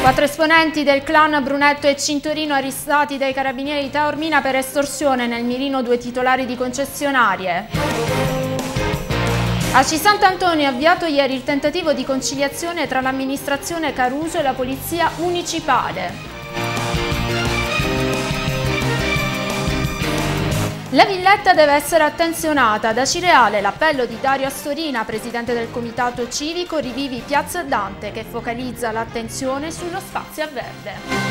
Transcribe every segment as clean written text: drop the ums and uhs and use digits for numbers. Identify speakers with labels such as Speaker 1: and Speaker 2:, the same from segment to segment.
Speaker 1: 4 esponenti del clan Brunetto e Cintorino arrestati dai carabinieri di Taormina per estorsione, nel mirino 2 titolari di concessionarie. A Sant'Antonio è avviato ieri il tentativo di conciliazione tra l'amministrazione Caruso e la polizia municipale. La villetta deve essere attenzionata. Da Cireale l'appello di Dario Astorina, presidente del comitato civico Rivivi Piazza Dante, che focalizza l'attenzione sullo spazio a verde.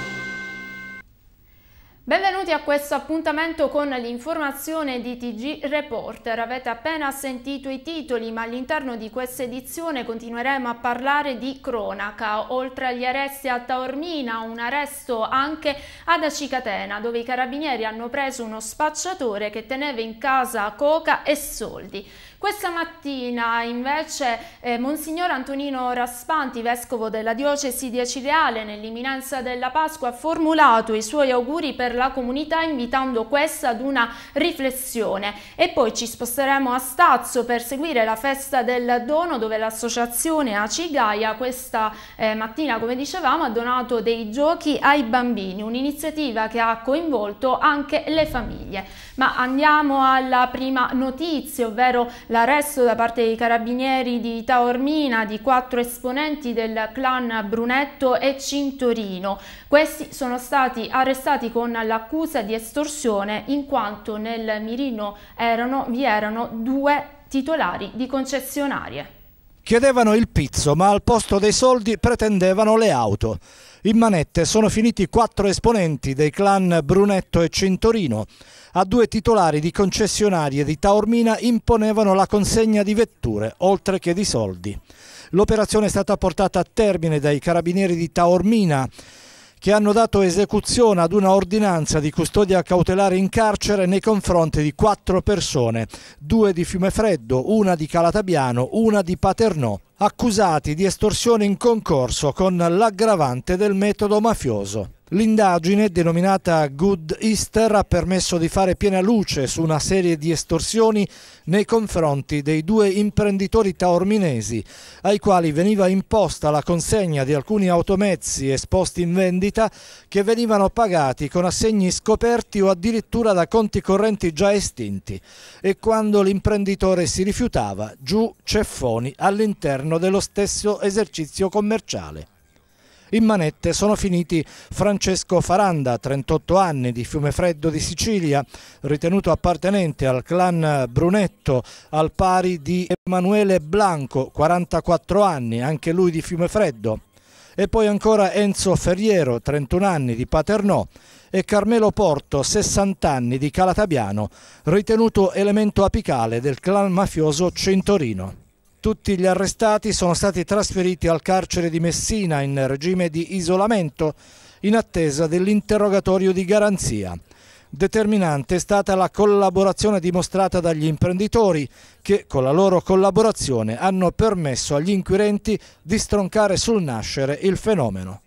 Speaker 1: Benvenuti a questo appuntamento con l'informazione di TG Reporter. Avete appena sentito i titoli, ma all'interno di questa edizione continueremo a parlare di cronaca. Oltre agli arresti a Taormina, un arresto anche ad Acicatena, dove i carabinieri hanno preso uno spacciatore che teneva in casa coca e soldi. Questa mattina invece Monsignor Antonino Raspanti, vescovo della diocesi di Cireale, nell'imminenza della Pasqua, ha formulato i suoi auguri per la comunità, invitando questa ad una riflessione. E poi ci sposteremo a Stazzo per seguire la festa del dono, dove l'associazione Acigaia questa mattina, come dicevamo, ha donato dei giochi ai bambini, un'iniziativa che ha coinvolto anche le famiglie. Ma andiamo alla prima notizia, ovvero l'arresto da parte dei carabinieri di Taormina di 4 esponenti del clan Brunetto e Cintorino. Questi sono stati arrestati con l'accusa di estorsione, in quanto nel mirino vi erano 2 titolari di concessionarie.
Speaker 2: Chiedevano il pizzo, ma al posto dei soldi pretendevano le auto. In manette sono finiti 4 esponenti dei clan Brunetto e Cintorino. A 2 titolari di concessionarie di Taormina imponevano la consegna di vetture, oltre che di soldi. L'operazione è stata portata a termine dai carabinieri di Taormina, che hanno dato esecuzione ad una ordinanza di custodia cautelare in carcere nei confronti di 4 persone, 2 di Fiumefreddo, 1 di Calatabiano, 1 di Paternò, accusati di estorsione in concorso con l'aggravante del metodo mafioso. L'indagine, denominata Good Easter, ha permesso di fare piena luce su una serie di estorsioni nei confronti dei 2 imprenditori taorminesi, ai quali veniva imposta la consegna di alcuni automezzi esposti in vendita che venivano pagati con assegni scoperti o addirittura da conti correnti già estinti, e quando l'imprenditore si rifiutava, giù ceffoni all'interno dello stesso esercizio commerciale. In manette sono finiti Francesco Faranda, 38 anni, di Fiumefreddo di Sicilia, ritenuto appartenente al clan Brunetto, al pari di Emanuele Blanco, 44 anni, anche lui di Fiumefreddo, e poi ancora Enzo Ferriero, 31 anni, di Paternò, e Carmelo Porto, 60 anni, di Calatabiano, ritenuto elemento apicale del clan mafioso Cintorino. Tutti gli arrestati sono stati trasferiti al carcere di Messina in regime di isolamento in attesa dell'interrogatorio di garanzia. Determinante è stata la collaborazione dimostrata dagli imprenditori che, con la loro collaborazione, hanno permesso agli inquirenti di stroncare sul nascere il fenomeno.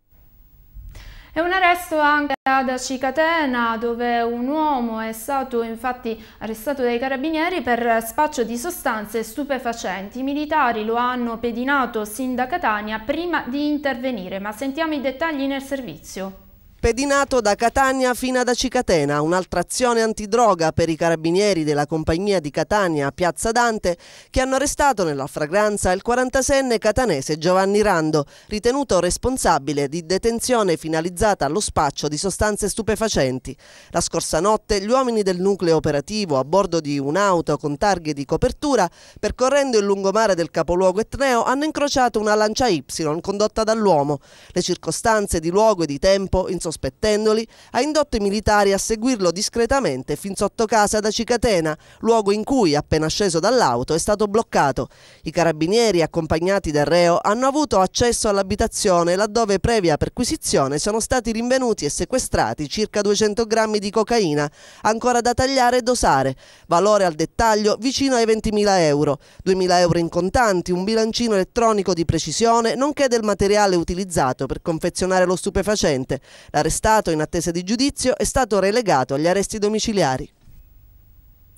Speaker 1: E un arresto anche ad Acicatena, dove un uomo è stato infatti arrestato dai carabinieri per spaccio di sostanze stupefacenti. I militari lo hanno pedinato sin da Catania prima di intervenire, ma sentiamo i dettagli nel servizio.
Speaker 3: Pedinato da Catania fino ad Acicatena, un'altra azione antidroga per i carabinieri della compagnia di Catania Piazza Dante, che hanno arrestato nella fragranza il 46enne catanese Giovanni Rando, ritenuto responsabile di detenzione finalizzata allo spaccio di sostanze stupefacenti. La scorsa notte gli uomini del nucleo operativo, a bordo di un'auto con targhe di copertura, percorrendo il lungomare del capoluogo etneo, hanno incrociato una Lancia Y condotta dall'uomo. Le circostanze di luogo e di tempo, insospettendoli, ha indotto i militari a seguirlo discretamente fin sotto casa ad Acicatena, luogo in cui, appena sceso dall'auto, è stato bloccato. I carabinieri, accompagnati dal reo, hanno avuto accesso all'abitazione, laddove, previa perquisizione, sono stati rinvenuti e sequestrati circa 200 grammi di cocaina, ancora da tagliare e dosare, valore al dettaglio vicino ai 20.000 euro, 2.000 euro in contanti, un bilancino elettronico di precisione, nonché del materiale utilizzato per confezionare lo stupefacente. L'arrestato, in attesa di giudizio, è stato relegato agli arresti domiciliari.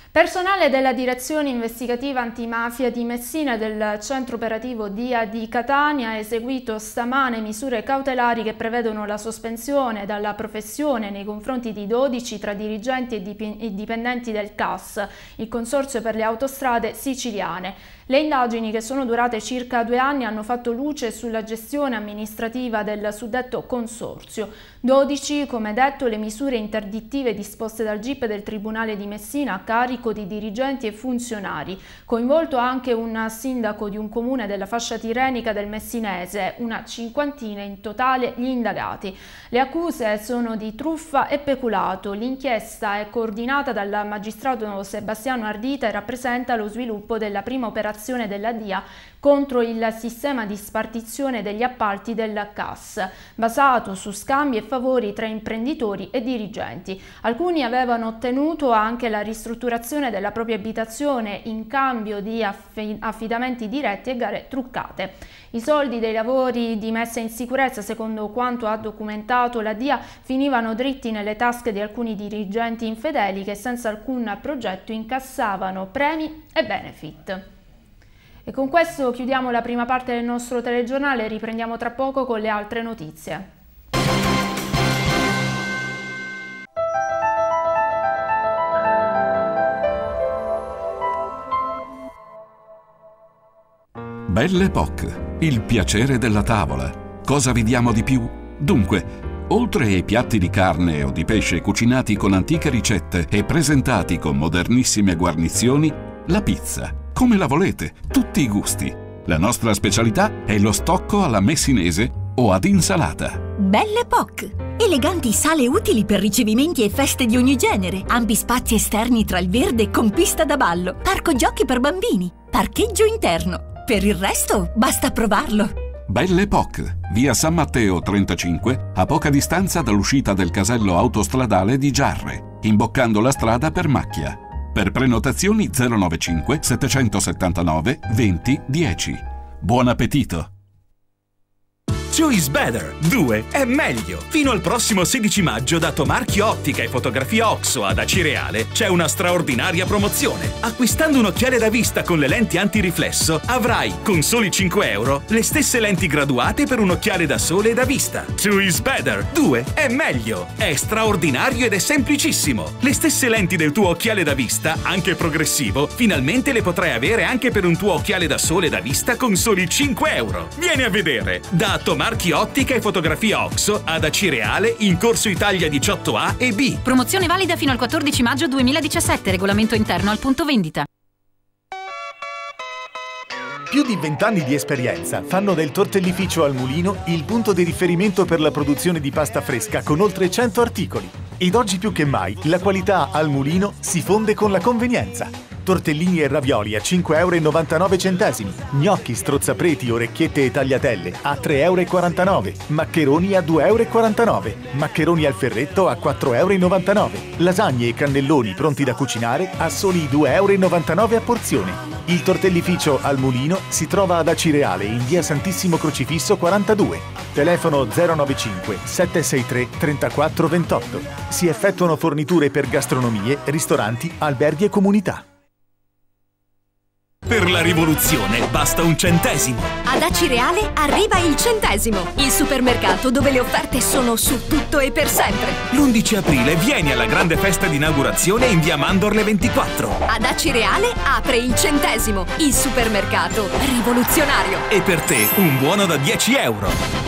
Speaker 1: Personale della Direzione Investigativa Antimafia di Messina e del Centro Operativo DIA di Catania ha eseguito stamane misure cautelari che prevedono la sospensione dalla professione nei confronti di 12 tra dirigenti e dipendenti del CAS, il Consorzio per le Autostrade Siciliane. Le indagini, che sono durate circa 2 anni, hanno fatto luce sulla gestione amministrativa del suddetto consorzio. 12, come detto, le misure interdittive disposte dal GIP del Tribunale di Messina a carico di dirigenti e funzionari. Coinvolto anche un sindaco di un comune della fascia tirenica del Messinese, una cinquantina in totale gli indagati. Le accuse sono di truffa e peculato. L'inchiesta è coordinata dal magistrato Sebastiano Ardita e rappresenta lo sviluppo della prima operazione della DIA contro il sistema di spartizione degli appalti del CAS, basato su scambi e favori tra imprenditori e dirigenti. Alcuni avevano ottenuto anche la ristrutturazione della propria abitazione in cambio di affidamenti diretti e gare truccate. I soldi dei lavori di messa in sicurezza, secondo quanto ha documentato la DIA, finivano dritti nelle tasche di alcuni dirigenti infedeli che senza alcun progetto incassavano premi e benefit. E con questo chiudiamo la prima parte del nostro telegiornale e riprendiamo tra poco con le altre notizie.
Speaker 4: Belle Époque, il piacere della tavola. Cosa vi diamo di più? Dunque, oltre ai piatti di carne o di pesce cucinati con antiche ricette e presentati con modernissime guarnizioni, la pizza. Come la volete, tutti i gusti. La nostra specialità è lo stocco alla messinese o ad insalata.
Speaker 5: Belle Époque. Eleganti sale utili per ricevimenti e feste di ogni genere. Ampi spazi esterni tra il verde con pista da ballo. Parco giochi per bambini. Parcheggio interno. Per il resto, basta provarlo.
Speaker 4: Belle Époque, via San Matteo 35, a poca distanza dall'uscita del casello autostradale di Giarre, imboccando la strada per Macchia. Per prenotazioni 095 779 20 10. Buon appetito!
Speaker 6: 2 is better, 2 è meglio. Fino al prossimo 16 maggio da Tomarchio Ottica e Fotografia Oxo ad Acireale c'è una straordinaria promozione. Acquistando un occhiale da vista con le lenti antiriflesso avrai, con soli 5 euro, le stesse lenti graduate per un occhiale da sole e da vista. 2 is better, 2 è meglio. È straordinario ed è semplicissimo. Le stesse lenti del tuo occhiale da vista, anche progressivo, finalmente le potrai avere anche per un tuo occhiale da sole e da vista con soli 5 euro. Vieni a vedere! Da Tomarchio Ottica e Fotografia Oxo ad Acireale in Corso Italia 18A e B.
Speaker 7: Promozione valida fino al 14 maggio 2017, regolamento interno al punto vendita.
Speaker 8: Più di 20 anni di esperienza fanno del Tortellificio al Mulino il punto di riferimento per la produzione di pasta fresca con oltre 100 articoli. Ed oggi più che mai la qualità al Mulino si fonde con la convenienza. Tortellini e ravioli a 5,99 €, gnocchi, strozzapreti, orecchiette e tagliatelle a 3,49 €, maccheroni a 2,49 €, maccheroni al ferretto a 4,99 €, lasagne e cannelloni pronti da cucinare a soli 2,99 € a porzione. Il Tortellificio al Mulino si trova ad Acireale in via Santissimo Crocifisso 42. Telefono 095 763 34 28. Si effettuano forniture per gastronomie, ristoranti, alberghi e comunità.
Speaker 6: Per la rivoluzione basta un centesimo.
Speaker 5: Ad Acireale arriva il centesimo, il supermercato dove le offerte sono su tutto e per sempre.
Speaker 6: L'11 aprile vieni alla grande festa di inaugurazione in via Mandorle 24.
Speaker 5: Ad Acireale apre il centesimo, il supermercato rivoluzionario.
Speaker 6: E per te un buono da 10 euro.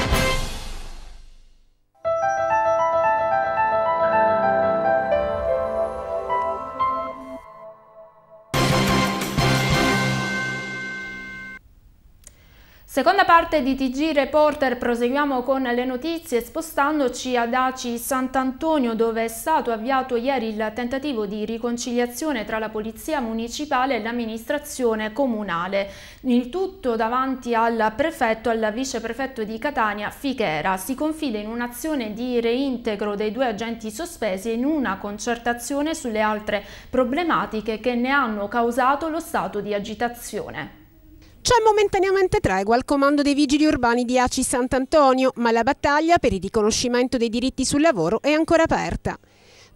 Speaker 1: Seconda parte di TG Reporter, proseguiamo con le notizie spostandoci ad Aci Sant'Antonio, dove è stato avviato ieri il tentativo di riconciliazione tra la Polizia Municipale e l'amministrazione comunale. Il tutto davanti al prefetto e al viceprefetto di Catania Fichera. Si confida in un'azione di reintegro dei 2 agenti sospesi e in una concertazione sulle altre problematiche che ne hanno causato lo stato di agitazione.
Speaker 9: C'è momentaneamente tregua al comando dei vigili urbani di Aci Sant'Antonio, ma la battaglia per il riconoscimento dei diritti sul lavoro è ancora aperta.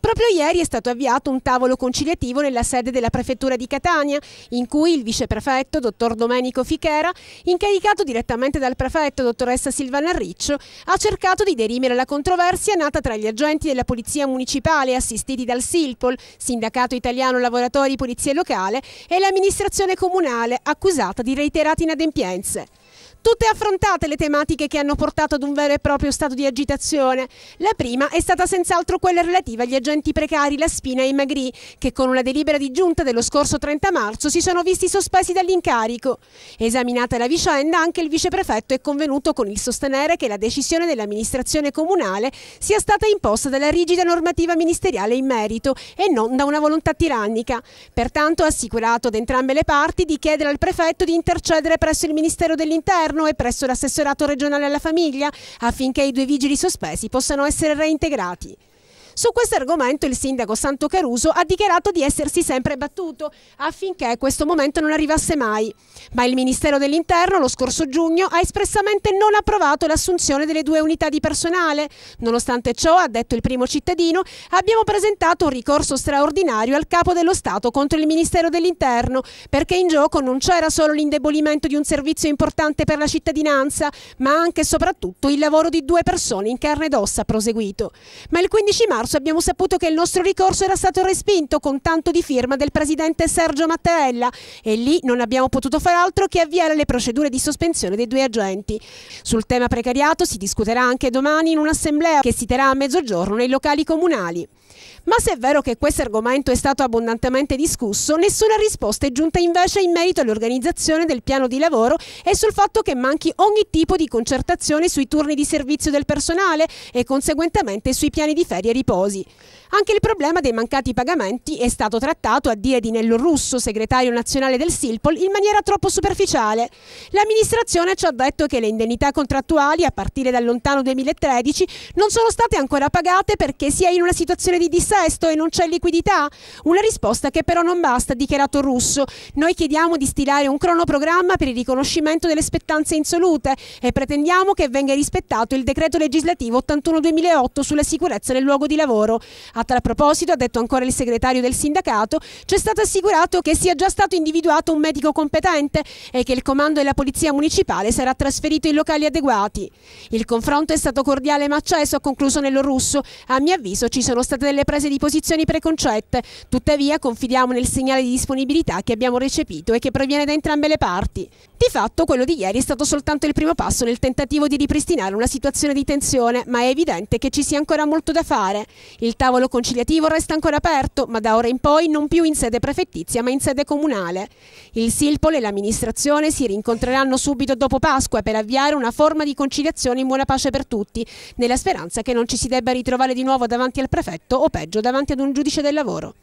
Speaker 9: Proprio ieri è stato avviato un tavolo conciliativo nella sede della Prefettura di Catania, in cui il viceprefetto, dottor Domenico Fichera, incaricato direttamente dal prefetto, dottoressa Silvana Riccio, ha cercato di dirimere la controversia nata tra gli agenti della Polizia Municipale assistiti dal SILPOL, Sindacato Italiano Lavoratori Polizia Locale, e l'amministrazione comunale accusata di reiterate inadempienze. Tutte affrontate le tematiche che hanno portato ad un vero e proprio stato di agitazione. La prima è stata senz'altro quella relativa agli agenti precari La Spina e i Magri, che con una delibera di giunta dello scorso 30 marzo si sono visti sospesi dall'incarico. Esaminata la vicenda, anche il viceprefetto è convenuto con il sostenere che la decisione dell'amministrazione comunale sia stata imposta dalla rigida normativa ministeriale in merito e non da una volontà tirannica. Pertanto ha assicurato ad entrambe le parti di chiedere al prefetto di intercedere presso il Ministero dell'Interno e presso l'assessorato regionale alla famiglia affinché i 2 vigili sospesi possano essere reintegrati. Su questo argomento il sindaco Santo Caruso ha dichiarato di essersi sempre battuto affinché questo momento non arrivasse mai, ma il Ministero dell'Interno lo scorso giugno ha espressamente non approvato l'assunzione delle 2 unità di personale. Nonostante ciò, ha detto il primo cittadino, abbiamo presentato un ricorso straordinario al Capo dello Stato contro il Ministero dell'Interno, perché in gioco non c'era solo l'indebolimento di un servizio importante per la cittadinanza, ma anche e soprattutto il lavoro di 2 persone in carne ed ossa, ha proseguito. Ma il 15 marzo abbiamo saputo che il nostro ricorso era stato respinto con tanto di firma del presidente Sergio Mattarella e lì non abbiamo potuto far altro che avviare le procedure di sospensione dei 2 agenti. Sul tema precariato si discuterà anche domani in un'assemblea che si terrà a mezzogiorno nei locali comunali. Ma se è vero che questo argomento è stato abbondantemente discusso, nessuna risposta è giunta invece in merito all'organizzazione del piano di lavoro e sul fatto che manchi ogni tipo di concertazione sui turni di servizio del personale e conseguentemente sui piani di ferie e riposi. Anche il problema dei mancati pagamenti è stato trattato, a dire di Nello Russo, segretario nazionale del SILPOL, in maniera troppo superficiale. L'amministrazione ci ha detto che le indennità contrattuali a partire dal lontano 2013 non sono state ancora pagate perché si è in una situazione di dissesto e non c'è liquidità. Una risposta che però non basta, ha dichiarato Russo. Noi chiediamo di stilare un cronoprogramma per il riconoscimento delle spettanze insolute e pretendiamo che venga rispettato il decreto legislativo 81/2008 sulla sicurezza nel luogo di lavoro. A tal proposito, ha detto ancora il segretario del sindacato, ci è stato assicurato che sia già stato individuato un medico competente e che il comando della polizia municipale sarà trasferito in locali adeguati. Il confronto è stato cordiale ma acceso, ha concluso Nello Russo. A mio avviso ci sono state delle prese di posizioni preconcette, tuttavia confidiamo nel segnale di disponibilità che abbiamo recepito e che proviene da entrambe le parti. Di fatto quello di ieri è stato soltanto il primo passo nel tentativo di ripristinare una situazione di tensione, ma è evidente che ci sia ancora molto da fare. Il tavolo conciliativo resta ancora aperto, ma da ora in poi non più in sede prefettizia ma in sede comunale. Il SILPOL e l'amministrazione si rincontreranno subito dopo Pasqua per avviare una forma di conciliazione in buona pace per tutti, nella speranza che non ci si debba ritrovare di nuovo davanti al prefetto o peggio davanti ad un giudice del lavoro.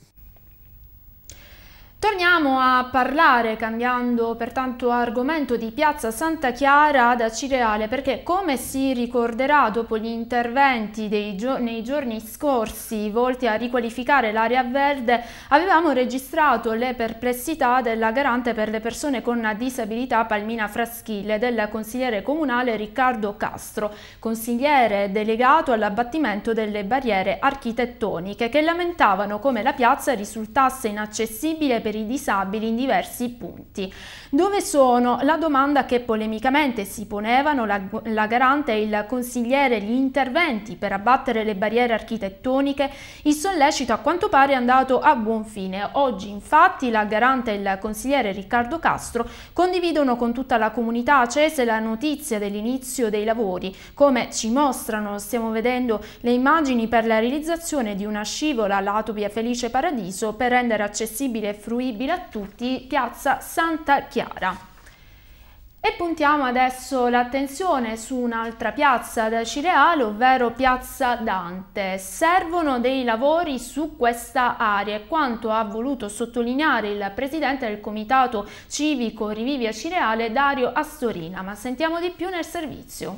Speaker 1: Torniamo a parlare, cambiando pertanto argomento, di Piazza Santa Chiara ad Acireale, perché come si ricorderà dopo gli interventi nei giorni scorsi volti a riqualificare l'area verde, avevamo registrato le perplessità della garante per le persone con disabilità Palmina Fraschille e del consigliere comunale Riccardo Castro, consigliere delegato all'abbattimento delle barriere architettoniche, che lamentavano come la piazza risultasse inaccessibile per i disabili in diversi punti. Dove sono? La domanda che polemicamente si ponevano la garante e il consigliere gli interventi per abbattere le barriere architettoniche. Il sollecito a quanto pare è andato a buon fine. Oggi infatti la garante e il consigliere Riccardo Castro condividono con tutta la comunità acese la notizia dell'inizio dei lavori. Come ci mostrano, stiamo vedendo le immagini per la realizzazione di una scivola lato via Felice Paradiso per rendere accessibile e fruibile a tutti Piazza Santa Chiara. E puntiamo adesso l'attenzione su un'altra piazza ad Acireale, ovvero Piazza Dante. Servono dei lavori su questa area, quanto ha voluto sottolineare il presidente del comitato civico Rivivi Acireale, Dario Astorina, ma sentiamo di più nel servizio.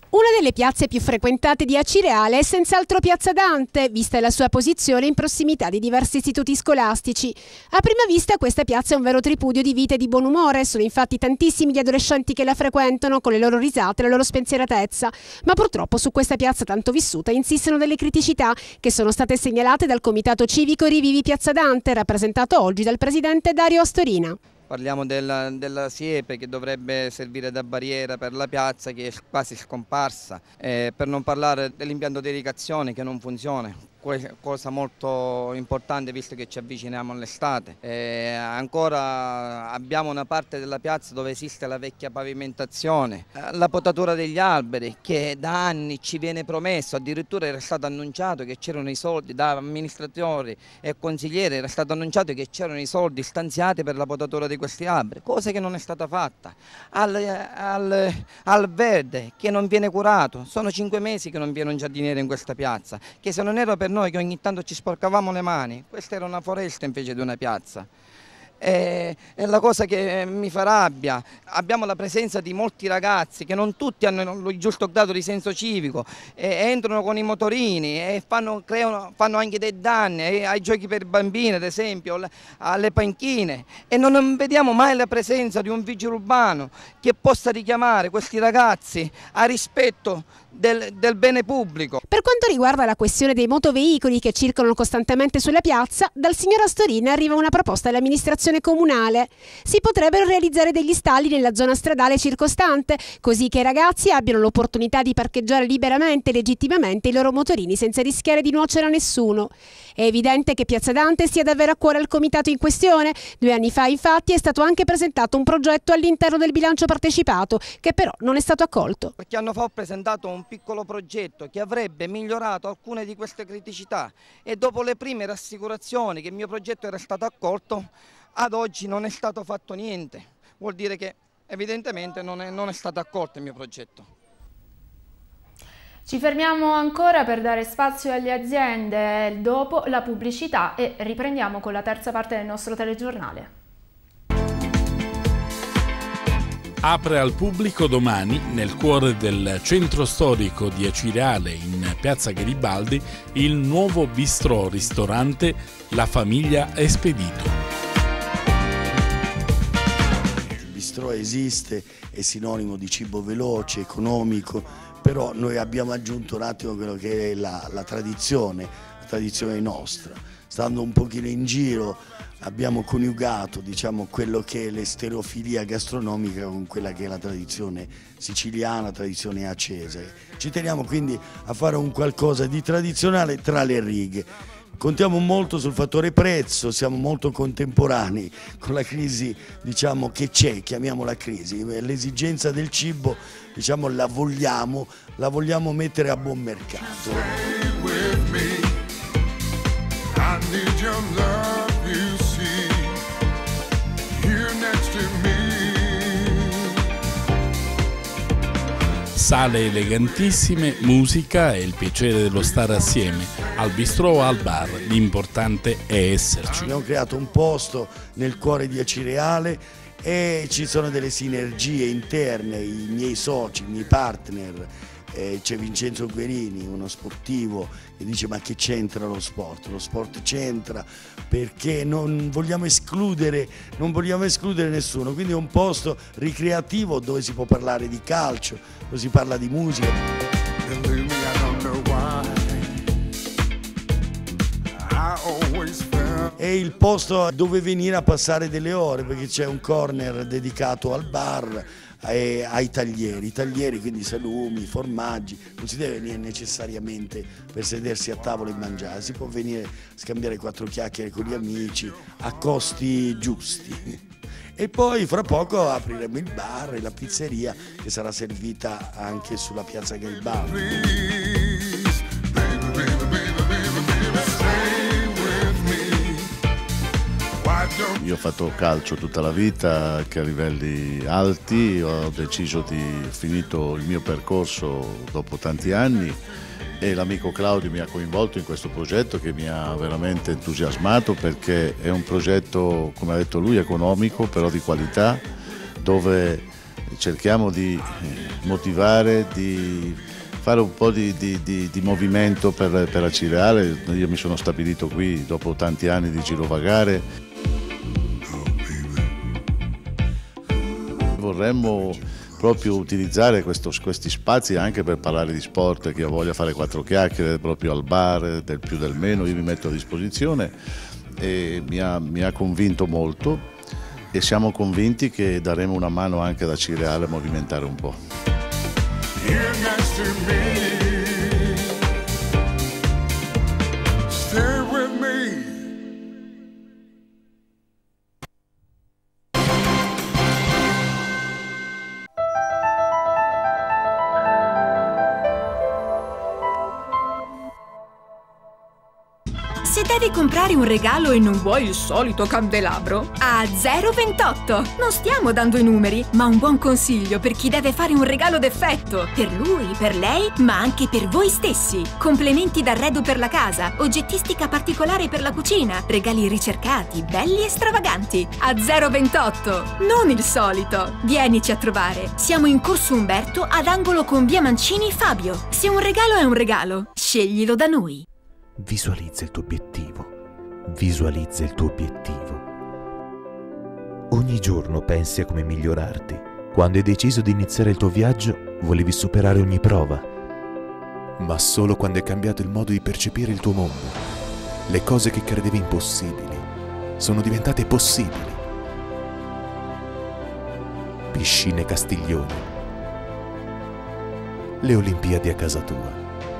Speaker 9: Una delle piazze più frequentate di Acireale è senz'altro Piazza Dante, vista la sua posizione in prossimità di diversi istituti scolastici. A prima vista questa piazza è un vero tripudio di vita e di buon umore, sono infatti tantissimi gli adolescenti che la frequentano con le loro risate e la loro spensieratezza, ma purtroppo su questa piazza tanto vissuta insistono delle criticità che sono state segnalate dal Comitato Civico Rivivi Piazza Dante, rappresentato oggi dal presidente Dario Astorina.
Speaker 10: Parliamo della siepe che dovrebbe servire da barriera per la piazza, che è quasi scomparsa, per non parlare dell'impianto di irrigazione che non funziona, cosa molto importante visto che ci avviciniamo all'estate. Ancora abbiamo una parte della piazza dove esiste la vecchia pavimentazione, la potatura degli alberi che da anni ci viene promesso, addirittura era stato annunciato che c'erano i soldi da amministratori e consiglieri, era stato annunciato che c'erano i soldi stanziati per la potatura di questi alberi, cosa che non è stata fatta. Al verde che non viene curato, sono 5 mesi che non viene un giardiniere in questa piazza, che se non era per noi che ogni tanto ci sporcavamo le mani, questa era una foresta invece di una piazza. È la cosa che mi fa rabbia. Abbiamo la presenza di molti ragazzi che non tutti hanno il giusto grado di senso civico, entrano con i motorini e fanno anche dei danni ai giochi per bambini, ad esempio, alle panchine, e non vediamo mai la presenza di un vigile urbano che possa richiamare questi ragazzi a rispetto del bene pubblico.
Speaker 9: Per quanto riguarda la questione dei motoveicoli che circolano costantemente sulla piazza, dal signor Astorina arriva una proposta all'amministrazione comunale. Si potrebbero realizzare degli stalli nella zona stradale circostante, così che i ragazzi abbiano l'opportunità di parcheggiare liberamente e legittimamente i loro motorini senza rischiare di nuocere a nessuno. È evidente che Piazza Dante stia davvero a cuore al comitato in questione. 2 anni fa, infatti, è stato anche presentato un progetto all'interno del bilancio partecipato, che però non è stato accolto.
Speaker 10: Qualche anno fa ho presentato un piccolo progetto che avrebbe migliorato alcune di queste criticità e dopo le prime rassicurazioni che il mio progetto era stato accolto, ad oggi non è stato fatto niente. Vuol dire che evidentemente non è stato accolto il mio progetto.
Speaker 1: Ci fermiamo ancora per dare spazio alle aziende, dopo la pubblicità, e riprendiamo con la terza parte del nostro telegiornale.
Speaker 11: Apre al pubblico domani, nel cuore del centro storico di Acireale, in piazza Garibaldi, il nuovo bistrò-ristorante La Famiglia Espedito.
Speaker 12: Il bistrò esiste, è sinonimo di cibo veloce, economico, però noi abbiamo aggiunto un attimo quello che è la tradizione nostra. Stando un pochino in giro abbiamo coniugato, diciamo, quello che è l'estereofilia gastronomica con quella che è la tradizione siciliana, tradizione accese. Ci teniamo quindi a fare un qualcosa di tradizionale tra le righe. Contiamo molto sul fattore prezzo, siamo molto contemporanei con la crisi, diciamo, che c'è, chiamiamola crisi. L'esigenza del cibo, diciamo, la vogliamo mettere a buon mercato.
Speaker 11: Sale elegantissime, musica e il piacere dello stare assieme. Al bistrò o al bar, l'importante è esserci.
Speaker 12: Abbiamo creato un posto nel cuore di Acireale e ci sono delle sinergie interne, i miei soci, i miei partner. C'è Vincenzo Guerini, uno sportivo, che dice: ma che c'entra lo sport? Lo sport c'entra perché non vogliamo escludere nessuno, quindi è un posto ricreativo dove si può parlare di calcio, dove si parla di musica. È il posto dove venire a passare delle ore, perché c'è un corner dedicato al bar, ai taglieri, quindi salumi, formaggi. Non si deve venire necessariamente per sedersi a tavola e mangiare, si può venire a scambiare 4 chiacchiere con gli amici a costi giusti. E poi fra poco apriremo il bar e la pizzeria che sarà servita anche sulla piazza Garibaldi.
Speaker 13: Io ho fatto calcio tutta la vita, anche a livelli alti, ho deciso di finito il mio percorso dopo tanti anni e l'amico Claudio mi ha coinvolto in questo progetto che mi ha veramente entusiasmato, perché è un progetto, come ha detto lui, economico però di qualità, dove cerchiamo di motivare, di fare un po' di movimento per Acireale. Io mi sono stabilito qui dopo tanti anni di girovagare. Vorremmo proprio utilizzare questi spazi anche per parlare di sport. Chi ha voglia fare 4 chiacchiere proprio al bar, del più del meno, io mi metto a disposizione, e mi ha convinto molto, e siamo convinti che daremo una mano anche ad Acireale a movimentare un po'.
Speaker 5: Se devi comprare un regalo e non vuoi il solito candelabro, a 0,28! Non stiamo dando i numeri, ma un buon consiglio per chi deve fare un regalo d'effetto. Per lui, per lei, ma anche per voi stessi. Complementi d'arredo per la casa, oggettistica particolare per la cucina, regali ricercati, belli e stravaganti. A 0,28! Non il solito! Vienici a trovare. Siamo in Corso Umberto, ad angolo con via Mancini Fabio. Se un regalo è un regalo, sceglilo da noi.
Speaker 14: Visualizza il tuo obiettivo. Visualizza il tuo obiettivo. Ogni giorno pensi a come migliorarti. Quando hai deciso di iniziare il tuo viaggio, volevi superare ogni prova. Ma solo quando hai cambiato il modo di percepire il tuo mondo, le cose che credevi impossibili sono diventate possibili. Piscine Castiglione. Le Olimpiadi a casa tua.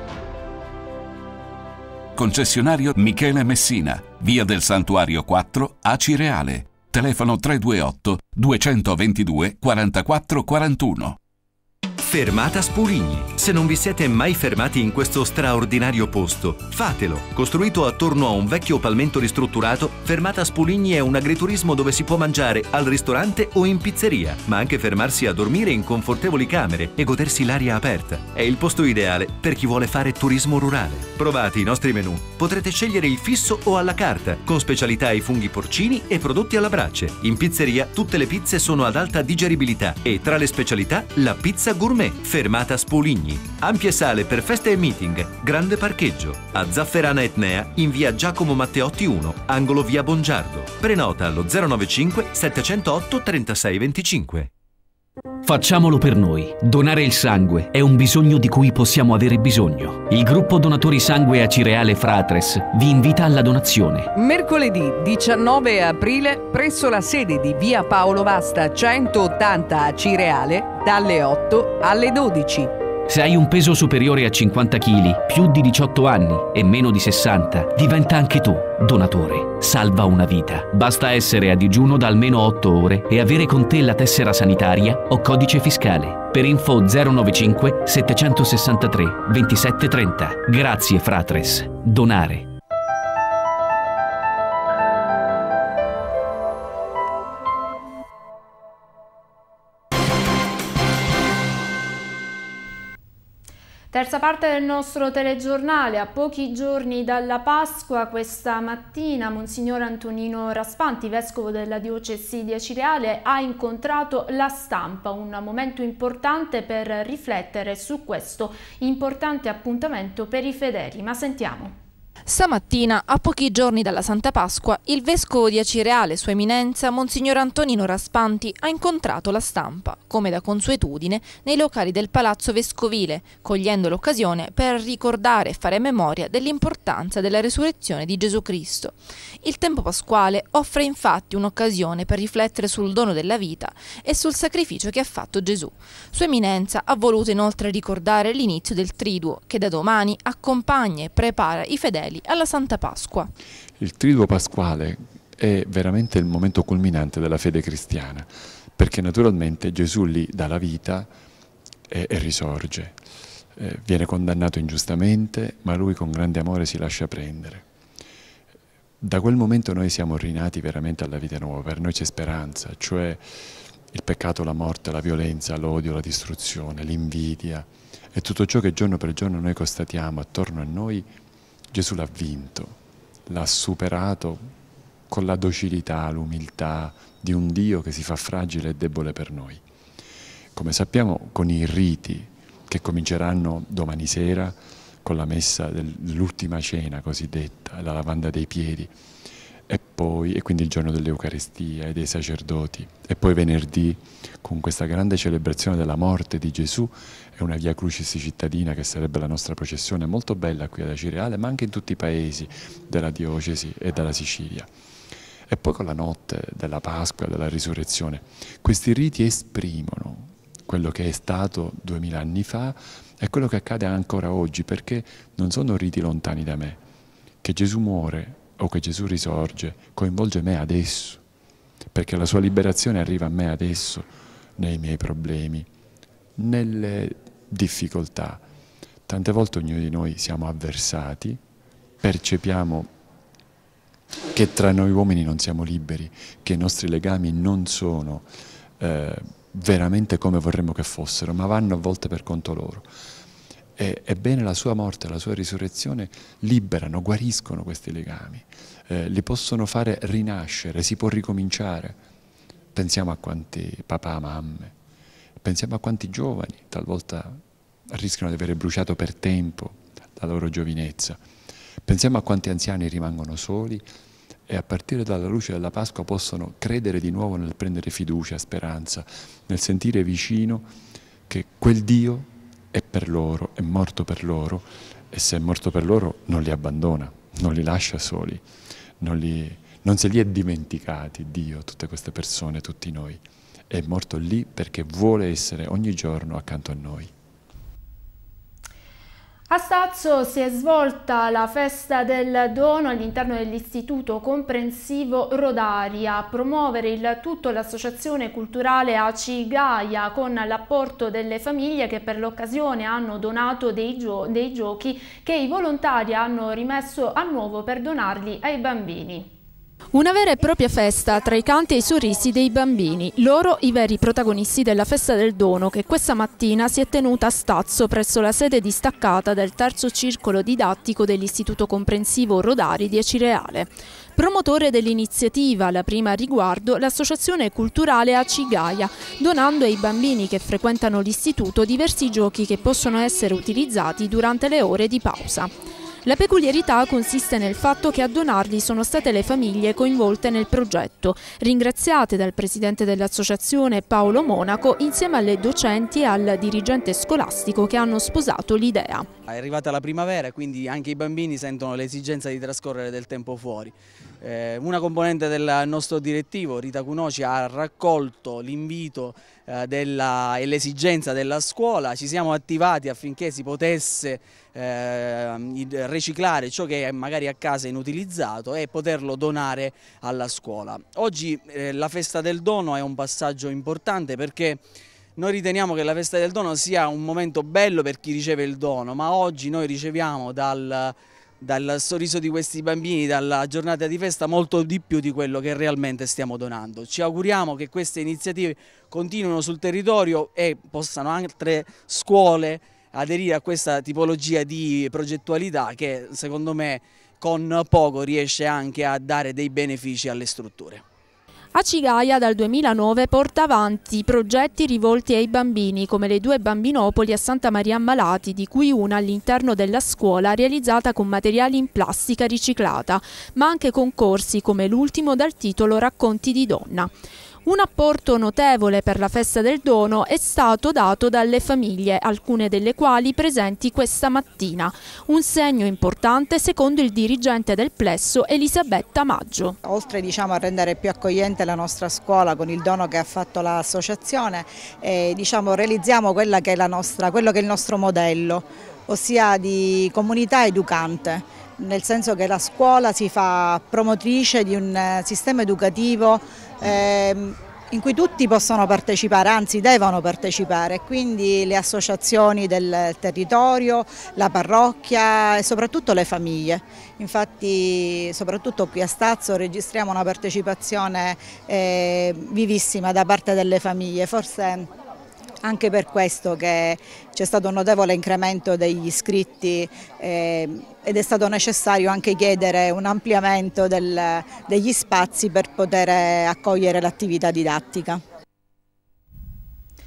Speaker 4: Concessionario Michele Messina, via del Santuario 4, Acireale. Telefono 328 222 44 41.
Speaker 15: Fermata Spuligni. Se non vi siete mai fermati in questo straordinario posto, fatelo. Costruito attorno a un vecchio palmento ristrutturato, Fermata Spuligni è un agriturismo dove si può mangiare al ristorante o in pizzeria, ma anche fermarsi a dormire in confortevoli camere e godersi l'aria aperta. È il posto ideale per chi vuole fare turismo rurale. Provate i nostri menù. Potrete scegliere il fisso o alla carta, con specialità ai funghi porcini e prodotti alla brace. In pizzeria tutte le pizze sono ad alta digeribilità e tra le specialità la pizza gourmet. Fermata Spuligni. Ampie sale per feste e meeting, grande parcheggio. A Zafferana Etnea in via Giacomo Matteotti 1, angolo via Bongiardo. Prenota allo 095 708 3625.
Speaker 16: Facciamolo per noi. Donare il sangue è un bisogno di cui possiamo avere bisogno. Il gruppo Donatori Sangue Acireale Fratres vi invita alla donazione.
Speaker 17: Mercoledì 19 aprile presso la sede di via Paolo Vasta 180 Acireale dalle 8 alle 12.
Speaker 16: Se hai un peso superiore a 50 kg, più di 18 anni e meno di 60, diventa anche tu donatore. Salva una vita. Basta essere a digiuno da almeno 8 ore e avere con te la tessera sanitaria o codice fiscale. Per info 095 763 2730. Grazie Fratres. Donare.
Speaker 1: Terza parte del nostro telegiornale. A pochi giorni dalla Pasqua, questa mattina Monsignor Antonino Raspanti, vescovo della diocesi di Acireale, ha incontrato la stampa, un momento importante per riflettere su questo importante appuntamento per i fedeli. Ma sentiamo.
Speaker 18: Stamattina, a pochi giorni dalla Santa Pasqua, il vescovo di Acireale, Sua Eminenza, Monsignor Antonino Raspanti, ha incontrato la stampa, come da consuetudine, nei locali del Palazzo Vescovile, cogliendo l'occasione per ricordare e fare memoria dell'importanza della resurrezione di Gesù Cristo. Il tempo pasquale offre infatti un'occasione per riflettere sul dono della vita e sul sacrificio che ha fatto Gesù. Sua Eminenza ha voluto inoltre ricordare l'inizio del Triduo, che da domani accompagna e prepara i fedeli alla Santa Pasqua.
Speaker 19: Il Triduo pasquale è veramente il momento culminante della fede cristiana, perché naturalmente Gesù lì dà la vita e risorge. Viene condannato ingiustamente, ma lui con grande amore si lascia prendere. Da quel momento noi siamo rinati veramente alla vita nuova, per noi c'è speranza, cioè il peccato, la morte, la violenza, l'odio, la distruzione, l'invidia e tutto ciò che giorno per giorno noi constatiamo attorno a noi. Gesù l'ha vinto, l'ha superato con la docilità, l'umiltà di un Dio che si fa fragile e debole per noi. come sappiamo, con i riti che cominceranno domani sera con la messa dell'ultima cena cosiddetta, la lavanda dei piedi, e quindi il giorno dell'Eucaristia e dei sacerdoti, e poi venerdì con questa grande celebrazione della morte di Gesù e una Via Crucis cittadina che sarebbe la nostra processione, molto bella qui ad Acireale, ma anche in tutti i paesi della diocesi e della Sicilia. E poi con la notte della Pasqua, della Risurrezione. Questi riti esprimono quello che è stato 2000 anni fa e quello che accade ancora oggi, perché non sono riti lontani da me. Che Gesù muore o che Gesù risorge coinvolge me adesso, perché la sua liberazione arriva a me adesso, nei miei problemi, nelle difficoltà. Tante volte ognuno di noi siamo avversati, percepiamo che tra noi uomini non siamo liberi, che i nostri legami non sono veramente come vorremmo che fossero, ma vanno a volte per conto loro. Ebbene, la sua morte e la sua risurrezione liberano, guariscono questi legami, li possono fare rinascere, si può ricominciare. Pensiamo a quanti papà, mamme, pensiamo a quanti giovani talvolta rischiano di avere bruciato per tempo la loro giovinezza. Pensiamo a quanti anziani rimangono soli e a partire dalla luce della Pasqua possono credere di nuovo nel prendere fiducia, speranza, nel sentire vicino che quel Dio è per loro, è morto per loro, e se è morto per loro non li abbandona, non li lascia soli, non se li è dimenticati Dio, tutte queste persone, tutti noi. È morto lì perché vuole essere ogni giorno accanto a noi.
Speaker 1: A Stazzo si è svolta la festa del dono all'interno dell'Istituto Comprensivo Rodaria. A promuovere il tutto l'associazione culturale ACI Gaia, con l'apporto delle famiglie che per l'occasione hanno donato dei giochi che i volontari hanno rimesso a nuovo per donarli ai bambini.
Speaker 18: Una vera e propria festa tra i canti e i sorrisi dei bambini, loro i veri protagonisti della festa del dono che questa mattina si è tenuta a Stazzo presso la sede distaccata del terzo circolo didattico dell'Istituto Comprensivo Rodari di Acireale. Promotore dell'iniziativa, la prima a riguardo, l'associazione culturale ACI Gaia, donando ai bambini che frequentano l'istituto diversi giochi che possono essere utilizzati durante le ore di pausa. La peculiarità consiste nel fatto che a donarli sono state le famiglie coinvolte nel progetto, ringraziate dal presidente dell'associazione Paolo Monaco insieme alle docenti e al dirigente scolastico che hanno sposato l'idea.
Speaker 20: È arrivata la primavera e quindi anche i bambini sentono l'esigenza di trascorrere del tempo fuori. Una componente del nostro direttivo, Rita Cunoci, ha raccolto l'invito e l'esigenza della scuola. Ci siamo attivati affinché si potesse riciclare ciò che è magari a casa inutilizzato e poterlo donare alla scuola. Oggi la festa del dono è un passaggio importante perché noi riteniamo che la festa del dono sia un momento bello per chi riceve il dono, ma oggi noi riceviamo dal sorriso di questi bambini, dalla giornata di festa, molto di più di quello che realmente stiamo donando. Ci auguriamo che queste iniziative continuino sul territorio e possano altre scuole aderire a questa tipologia di progettualità che secondo me con poco riesce anche a dare dei benefici alle strutture.
Speaker 18: ACI Gaia dal 2009 porta avanti progetti rivolti ai bambini, come le 2 bambinopoli a Santa Maria Ammalati, di cui una all'interno della scuola realizzata con materiali in plastica riciclata, ma anche concorsi come l'ultimo dal titolo Racconti di donna. Un apporto notevole per la festa del dono è stato dato dalle famiglie, alcune delle quali presenti questa mattina. Un segno importante secondo il dirigente del plesso Elisabetta Maggio.
Speaker 21: Oltre a rendere più accogliente la nostra scuola con il dono che ha fatto l'associazione, realizziamo quello che è il nostro modello, ossia di comunità educante, nel senso che la scuola si fa promotrice di un sistema educativo in cui tutti possono partecipare, anzi devono partecipare, quindi le associazioni del territorio, la parrocchia e soprattutto le famiglie. Infatti soprattutto qui a Stazzo registriamo una partecipazione vivissima da parte delle famiglie, forse anche per questo che c'è stato un notevole incremento degli iscritti ed è stato necessario anche chiedere un ampliamento degli spazi per poter accogliere l'attività didattica.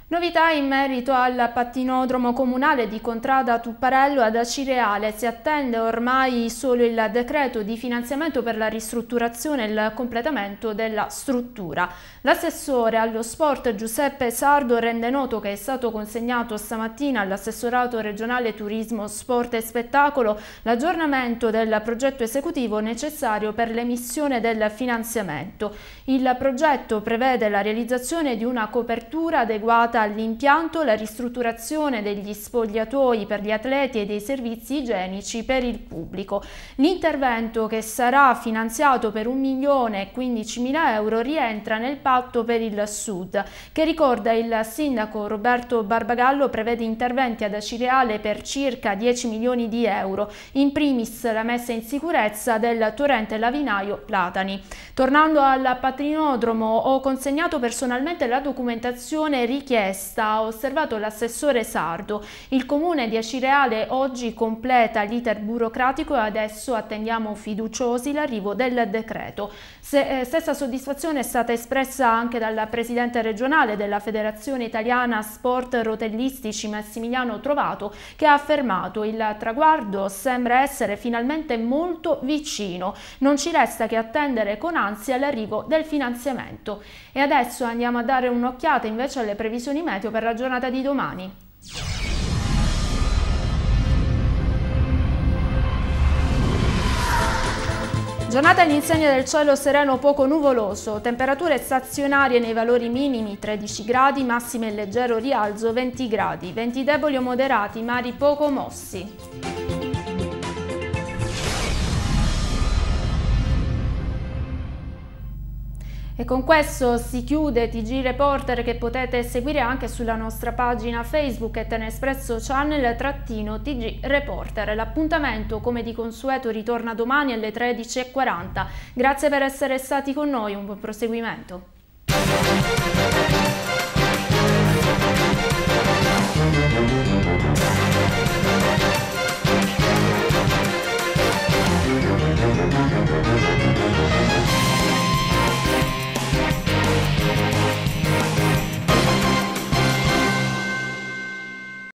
Speaker 1: Novità in merito al pattinodromo comunale di Contrada Tupparello ad Acireale. Si attende ormai solo il decreto di finanziamento per la ristrutturazione e il completamento della struttura. L'assessore allo sport Giuseppe Sardo rende noto che è stato consegnato stamattina all'assessorato regionale turismo, sport e spettacolo l'aggiornamento del progetto esecutivo necessario per l'emissione del finanziamento. Il progetto prevede la realizzazione di una copertura adeguata all'impianto, la ristrutturazione degli spogliatoi per gli atleti e dei servizi igienici per il pubblico. L'intervento, che sarà finanziato per 1.015.000 euro, rientra nel patto per il Sud, che, ricorda il sindaco Roberto Barbagallo, prevede interventi ad Acireale per circa 10 milioni di euro, in primis la messa in sicurezza del torrente lavinaio Platani. Tornando al pattinodromo, ho consegnato personalmente la documentazione richiesta, ha osservato l'assessore Sardo. Il comune di Acireale oggi completa l'iter burocratico e adesso attendiamo fiduciosi l'arrivo del decreto. Stessa soddisfazione è stata espressa anche dal presidente regionale della Federazione Italiana Sport Rotellistici Massimiliano Trovato, che ha affermato: il traguardo sembra essere finalmente molto vicino, non ci resta che attendere con ansia l'arrivo del finanziamento. E adesso andiamo a dare un'occhiata invece alle previsioni meteo per la giornata di domani. Giornata all'insegna del cielo sereno poco nuvoloso, temperature stazionarie nei valori minimi 13 gradi, massime in leggero rialzo 20 gradi, venti deboli o moderati, mari poco mossi. E con questo si chiude TG Reporter, che potete seguire anche sulla nostra pagina Facebook @Espresso Channel-TG Reporter. L'appuntamento, come di consueto, ritorna domani alle 13:40. Grazie per essere stati con noi, un buon proseguimento.